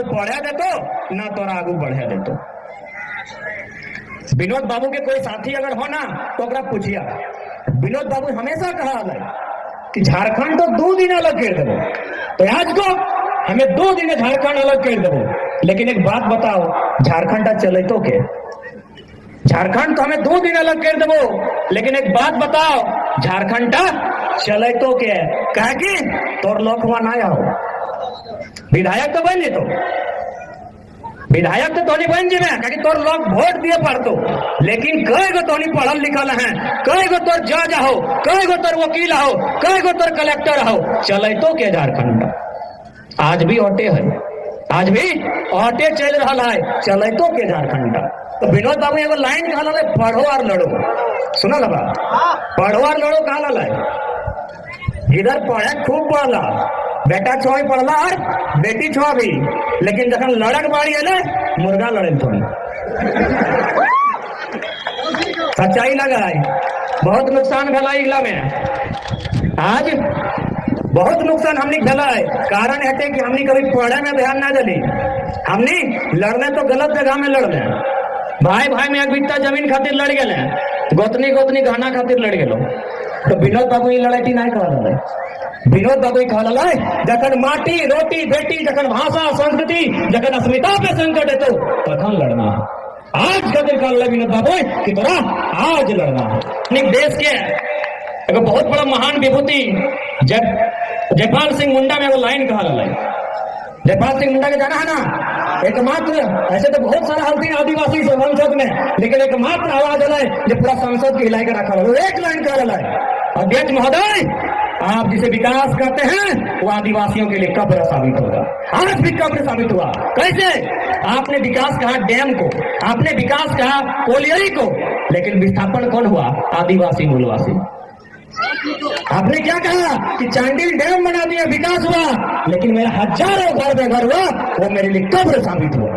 पढ़े देतो ना तोरा आगू बढ़े देतो। विनोद बाबू के कोई साथी अगर हो ना तो ओकरा पूछिया। विनोद बाबू हमेशा कहा है कि झारखंड तो 2 दिन अलग कर देवो, तो आज को हमें 2 दिन झारखंड अलग कर देवो। लेकिन एक बात बताओ, झारखंड चले तो के? झारखंड तो हमें 2 दिन अलग कर देवो, लेकिन एक बात बताओ, झारखंड चले तो के? कहे कि तोर लोग वहां ना आओ, विधायक तो बन जेतो, विधायक तो तोनी बन जेबे क्योंकि तोर लोग वोट दिए पड़तो। लेकिन कई गो तोनी पढ़ल लिखल है, कई गो तोर जज हो, कई गो तोर वकील हो, कई गो तोर कलेक्टर हो, चले तो के झारखंड? आज भी ऑटे है, आज भी ऑटे चल रहा है, चले तो के झारखंड? तो विनोद बाबू एगो लाइन कहल है, पढ़ो और लड़ो। सुना लगा, पढ़ो और लड़ो कहल है। इधर पढ़े खूब पढ़ला, बेटा छो पढ़ला और बेटी छो भी, लेकिन जखन लड़क बाड़ी है मुर्गा लड़े थोड़ी। सच्चाई लगा है, बहुत नुकसान भला इला में, आज बहुत नुकसान हमने भला है। कारण है कि हमने कभी पढ़े में ध्यान ना दिली, हमने लड़ने तो गलत जगह में लड़ ले। भाई भाई में एक बित्ता जमीन खातिर लड़ गए, गोतनी गोतनी गहना खातिर लड़ गए। तो विनोद बाबू ये लड़ाई नहीं कहल है। विनोद बाबू कहल है, जखन माटी रोटी बेटी, जखन भाषा संस्कृति, जखन अस्मिता पे संकट है तो तखन लड़ना है। आज खातिर कहल है विनोद बाबू कि तोरा आज लड़ना है। देश के एक बहुत बड़ा महान विभूति जयपाल सिंह मुंडा में वो लाइन कहल है। जयपाल सिंह मुंडा के जाना है ना, एकमात्र, ऐसे तो बहुत सारा हल्दी आदिवासी संसद में, लेकिन एकमात्र आवाज है जो पूरा संसद के हिला के रखा है। एक लाइन कहल है, अध्यक्ष महोदय आप जिसे विकास करते हैं वो आदिवासियों के लिए कब्र साबित होगा। आज भी कब्र साबित हुआ। कैसे? आपने विकास कहा डैम को, आपने विकास कहा कोलियरी को, लेकिन विस्थापन कौन हुआ? आदिवासी मूलवासी। आपने क्या कहा कि चांडिल डैम बना दिया, विकास हुआ, लेकिन मेरा हजारों घर में घर हुआ, वो मेरे लिए कब्र साबित हुआ।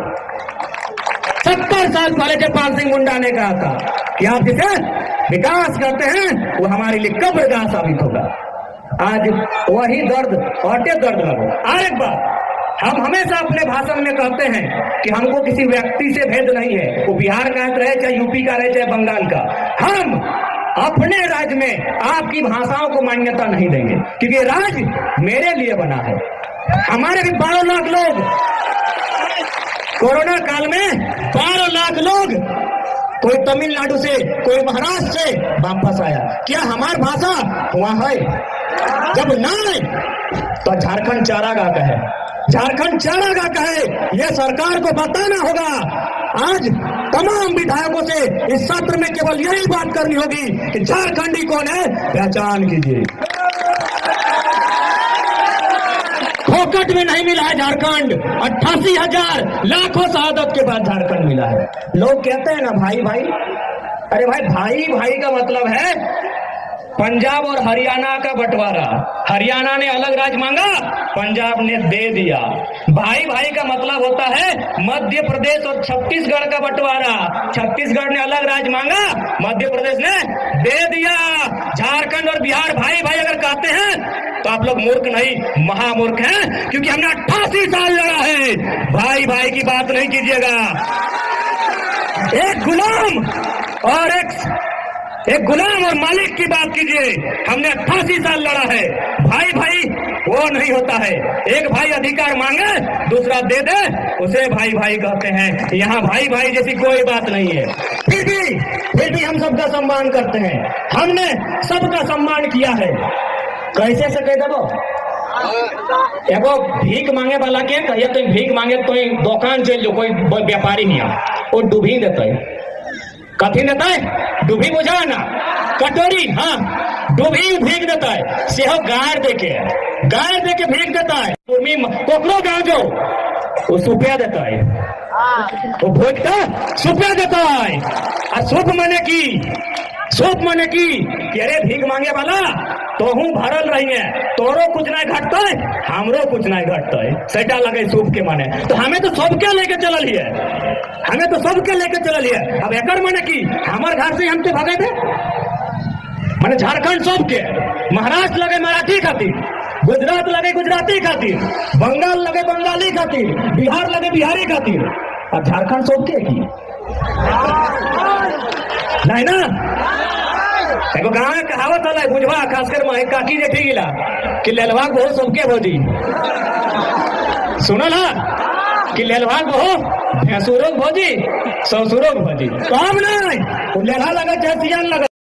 70 साल पहले जयपाल सिंह मुंडा ने कहा था कि आप जिसे विकास करते हैं वो हमारे लिए कब्र का साबित होगा। आज वही दर्द औटे दर्द लगो। और एक बात, हम हमेशा अपने भाषण में कहते हैं कि हमको किसी व्यक्ति से भेद नहीं है, वो बिहार का रहे चाहे यूपी का रहे चाहे बंगाल का। हम अपने राज्य में आपकी भाषाओं को मान्यता नहीं देंगे, क्योंकि राज्य मेरे लिए बना है। हमारे भी 12 लाख लोग कोरोना काल में 12 लाख लोग, कोई तमिलनाडु से, कोई महाराष्ट्र से वापस आया। क्या हमारी भाषा वहां है? जब ना तो झारखंड चारागाह का है, झारखंड चारागाह का है, यह सरकार को बताना होगा। आज तमाम विधायकों से इस सत्र में केवल यही बात करनी होगी कि झारखंडी कौन है, पहचान कीजिए। फोकट में नहीं मिला है झारखंड, 88,000 लाखों शहादत के बाद झारखंड मिला है। लोग कहते हैं ना भाई भाई, अरे भाई भाई भाई का मतलब है पंजाब और हरियाणा का बंटवारा। हरियाणा ने अलग राज्य मांगा, पंजाब ने दे दिया। भाई भाई का मतलब होता है मध्य प्रदेश और छत्तीसगढ़ का बंटवारा। छत्तीसगढ़ ने अलग राज्य मांगा, मध्य प्रदेश ने दे दिया। झारखंड और बिहार भाई भाई अगर कहते हैं तो आप लोग मूर्ख नहीं महामूर्ख हैं, क्योंकि हमने 88 साल लड़ा है। भाई भाई की बात नहीं कीजिएगा। एक गुलाम और एक गुलाम और मालिक की बात कीजिए। हमने 88 साल लड़ा है। भाई भाई वो नहीं होता है। एक भाई अधिकार मांगे, दूसरा दे दे, उसे भाई भाई कहते हैं। यहाँ भाई भाई जैसी कोई बात नहीं है। फिर भी हम सबका सम्मान करते हैं। हमने सबका सम्मान किया है। कैसे से कह दो? एगो भीख मांगे वाला के कहिए तो भीख मांगे तो दुकान चल जो, कोई व्यापारी नहीं है, वो डूबी देता है। कथी देता है? डूबी बुझा ना, कटोरी, हाँ डूबी भीग देता है। सेहो गाड़ दे के भीग देता है। कोकरो गाजो वो सुपया देता है, वो भोजता सुपया देता है। और सूप माने की कि अरे भीख मांगे वाला तो हूँ भरल रही है, तोरो कुछ नहीं घटता है, हमरो कुछ नहीं घटता है। सैटा लगे सूप के माने, तो हमें तो सबके लेके चलल है, अब एकर माने की हमारे घर से हम तो भगे थे। मैंने झारखंड सौंप के, महाराष्ट्र लगे मराठी खातिर, गुजरात लगे गुजराती खातिर, बंगाल लगे बंगाली खातिर, बिहार लगे बिहारी खातिर, और झारखंड सौंप के की नहीं ना। एगो गाँव में कहावत है बुझवा, खासकर माँ काकी जेठी गिला कि लेलवा को सबके भोजी सुनल है कि लेलवा को भैंसुरों भोजी ससुरों भोजी, काम नहीं लेला लगा चाहे सियान लगा।